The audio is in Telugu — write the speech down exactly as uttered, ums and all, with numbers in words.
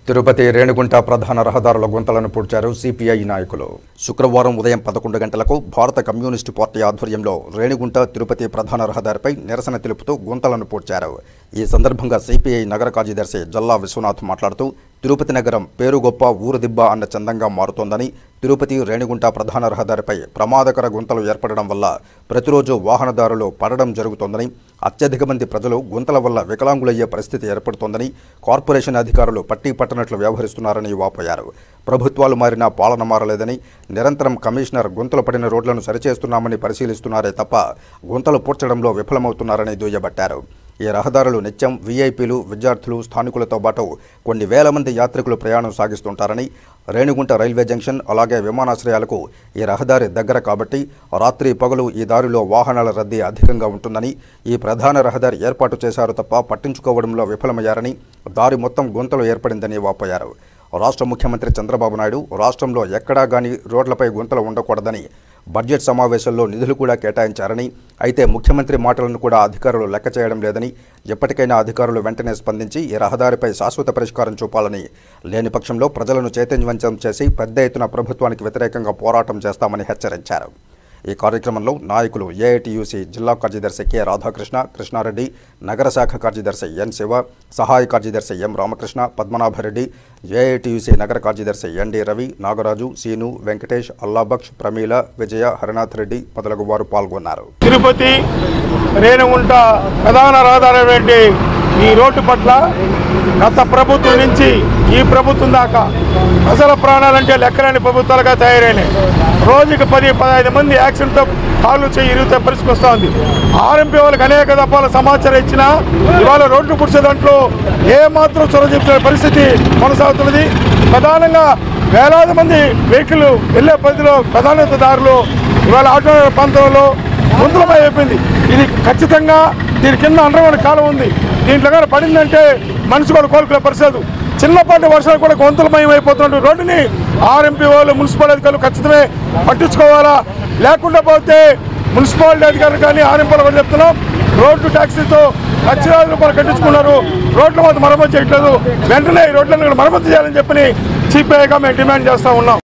తిరుపతి రేణిగుంట ప్రధాన రహదారుల గుంతలను పూడ్చారు సిపిఐ నాయకులు. శుక్రవారం ఉదయం పదకొండు గంటలకు భారత కమ్యూనిస్టు పార్టీ ఆధ్వర్యంలో రేణిగుంట తిరుపతి ప్రధాన రహదారిపై నిరసన తెలుపుతూ గుంతలను పూడ్చారు. ఈ సందర్భంగా సిపిఐ నగర కార్యదర్శి జల్లా విశ్వనాథ్ మాట్లాడుతూ తిరుపతి నగరం పేరు గొప్ప ఊరుదిబ్బ అన్న చందంగా మారుతోందని, తిరుపతి రేణిగుంట ప్రధాన రహదారిపై ప్రమాదకర గుంతలు ఏర్పడడం వల్ల ప్రతిరోజు వాహనదారులు పడడం జరుగుతోందని, అత్యధిక మంది ప్రజలు గుంతల వల్ల వికలాంగులయ్యే పరిస్థితి ఏర్పడుతోందని, కార్పొరేషన్ అధికారులు పట్టీ పట్టనట్లు వ్యవహరిస్తున్నారని వాపోయారు. ప్రభుత్వాలు మారినా పాలన మారలేదని, నిరంతరం కమిషనర్ గుంతలు పడిన రోడ్లను సరిచేస్తున్నామని పరిశీలిస్తున్నారే తప్ప గుంతలు పూడ్చడంలో విఫలమవుతున్నారని దుయ్యబట్టారు. ఈ రహదారులు నిత్యం వీఐపీలు, విద్యార్థులు, స్థానికులతో పాటు కొన్ని వేల మంది యాత్రికులు ప్రయాణం సాగిస్తుంటారని, రేణిగుంట రైల్వే జంక్షన్ అలాగే విమానాశ్రయాలకు ఈ రహదారి దగ్గర కాబట్టి రాత్రి పగలు ఈ దారిలో వాహనాల రద్దీ అధికంగా ఉంటుందని, ఈ ప్రధాన రహదారి ఏర్పాటు చేశారు తప్ప పట్టించుకోవడంలో విఫలమయ్యారని, దారి మొత్తం గుంతలు ఏర్పడిందని వాపోయారు. రాష్ట్ర ముఖ్యమంత్రి చంద్రబాబు నాయుడు రాష్ట్రంలో ఎక్కడా గానీ రోడ్లపై గుంతలు ఉండకూడదని బడ్జెట్ సమావేశంలో నిధులు కూడా కేటాయించారని, అయితే ముఖ్యమంత్రి మాటలను కూడా అధికారులు లెక్క చేయడం లేదని, ఎప్పటికైనా అధికారులు వెంటనే స్పందించి ఈ రహదారిపై శాశ్వత పరిష్కారం చూపాలని, లేని పక్షంలో ప్రజలను చైతన్యవంతం చేసి పెద్ద ఎత్తున ప్రభుత్వానికి వ్యతిరేకంగా పోరాటం చేస్తామని హెచ్చరించారు. ఈ కార్యక్రమంలో నాయకులు ఏఐటియుసి జిల్లా కార్యదర్శి కె రాధాకృష్ణ, కృష్ణారెడ్డి, నగర శాఖ కార్యదర్శి ఎన్ శివ, సహాయ కార్యదర్శి ఎం రామకృష్ణ, పద్మనాభరెడ్డి, ఏఐటియుసి నగర కార్యదర్శి ఎన్డి రవి, నాగరాజు, సీను, వెంకటేష్, అల్లాబక్ష్, ప్రమీల, విజయ, హరినాథ్ రెడ్డి మొదలగు వారు పాల్గొన్నారు. తిరుపతి రేణిగుంట ప్రధాన రహదారి ఈ రోడ్డు పట్ల గత ప్రభుత్వం నుంచి ఈ ప్రభుత్వం దాకా ప్రజల ప్రాణాలంటే లెక్కలేని ప్రభుత్వాలుగా తయారైనాయి. రోజుకి పది పదహైదు మంది యాక్సిడెంట్తో కాళ్ళు చేయి ఇరిగితే పరిస్థితి వస్తూ ఉంది. ఆర్ఎంపీ వాళ్ళకి అనేక దఫాల సమాచారం ఇచ్చినా ఇవాళ రోడ్లు పుడిచే దాంట్లో ఏమాత్రం చొరవ చూపించే పరిస్థితి కొనసాగుతున్నది. ప్రధానంగా వేలాది మంది వెహికల్ వెళ్లే పరిధిలో ప్రధాన దారులు ఇవాళ ఆటో ప్రాంతంలో గుంతలమై అయిపోయింది. ఇది ఖచ్చితంగా దీని కింద అండర్గ్రౌండ్ కాలం ఉంది. దీంట్లో కానీ పడిందంటే మనిషి కూడా కోలుకునే పరిస్థితి. చిన్నపాటి వర్షాలు కూడా గుంతలమయం అయిపోతున్న రోడ్డుని ఆర్ఎంపీ వాళ్ళు, మున్సిపల్ అధికారులు ఖచ్చితమే పట్టించుకోవాలా. లేకుండా పోతే మున్సిపాలిటీ అధికారులు కానీ ఆర్ఎంపీ వాళ్ళు చెప్తున్నాం, రోడ్డు ట్యాక్సీతో లక్షలాది రూపాయలు కట్టించుకున్నారు, రోడ్ల మాత్రం మరమ్మతు చేయట్లేదు. వెంటనే ఈ రోడ్లను మరమ్మతు చేయాలని చెప్పి సిపిఐగా మేము డిమాండ్ చేస్తూ ఉన్నాం.